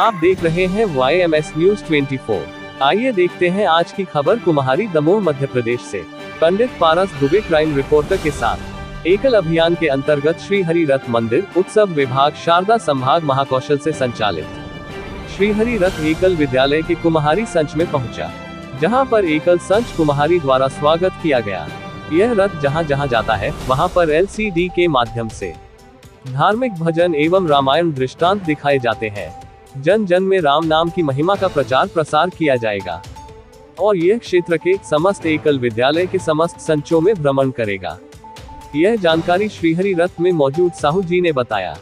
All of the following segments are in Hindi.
आप देख रहे हैं YMS न्यूज 24। आइए देखते हैं आज की खबर कुम्हारी दमोह मध्य प्रदेश से। पंडित पारस दुबे क्राइम रिपोर्टर के साथ एकल अभियान के अंतर्गत श्री हरि रथ मंदिर उत्सव विभाग शारदा संभाग महाकौशल से संचालित श्री हरि रथ एकल विद्यालय के कुम्हारी संच में पहुंचा, जहां पर एकल संच कुम्हारी द्वारा स्वागत किया गया। यह रथ जहां जहां जाता है वहां पर LCD के माध्यम से धार्मिक भजन एवं रामायण दृष्टांत दिखाए जाते हैं। जन जन में राम नाम की महिमा का प्रचार प्रसार किया जाएगा और यह क्षेत्र के समस्त एकल विद्यालय के समस्त संचों में भ्रमण करेगा। यह जानकारी श्रीहरि रथ में मौजूद साहू जी ने बताया।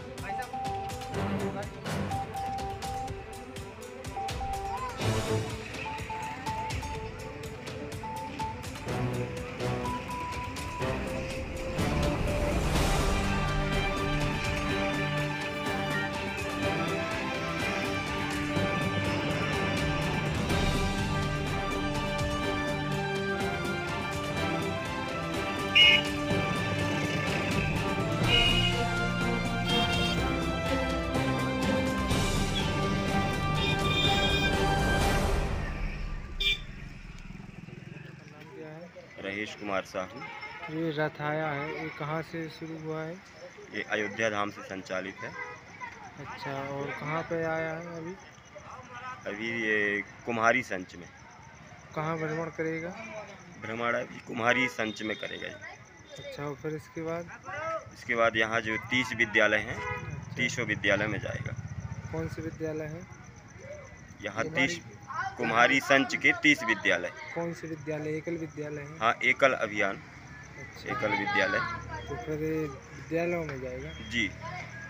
रहीश कुमार साहू। ये रथ आया है, ये कहाँ से शुरू हुआ है? ये अयोध्या धाम से संचालित है। अच्छा, और कहाँ पे आया है अभी? अभी ये कुम्हारी संच में। कहाँ भ्रमण करेगा? भ्रमण अभी कुम्हारी संच में करेगा ये। अच्छा, और फिर इसके बाद यहाँ जो 30 विद्यालय हैं, 30 विद्यालय में जाएगा। कौन से विद्यालय है? यहाँ 30 कुम्हारी संच के 30 विद्यालय। कौन से विद्यालय? एकल विद्यालय है? हाँ, एकल अभियान। अच्छा, एकल विद्यालय। तो फिर विद्यालयों में जाएगा जी।